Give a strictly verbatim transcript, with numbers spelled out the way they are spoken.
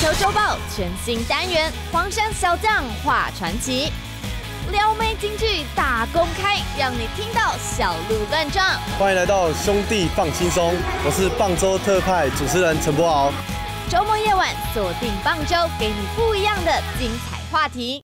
球周报全新单元《黄山小将话传奇》，撩妹金句大公开，让你听到小鹿乱撞。 欢迎来到兄弟放轻松，我是棒州特派主持人陈柏豪。 周末夜晚锁定棒州，给你不一样的精彩话题。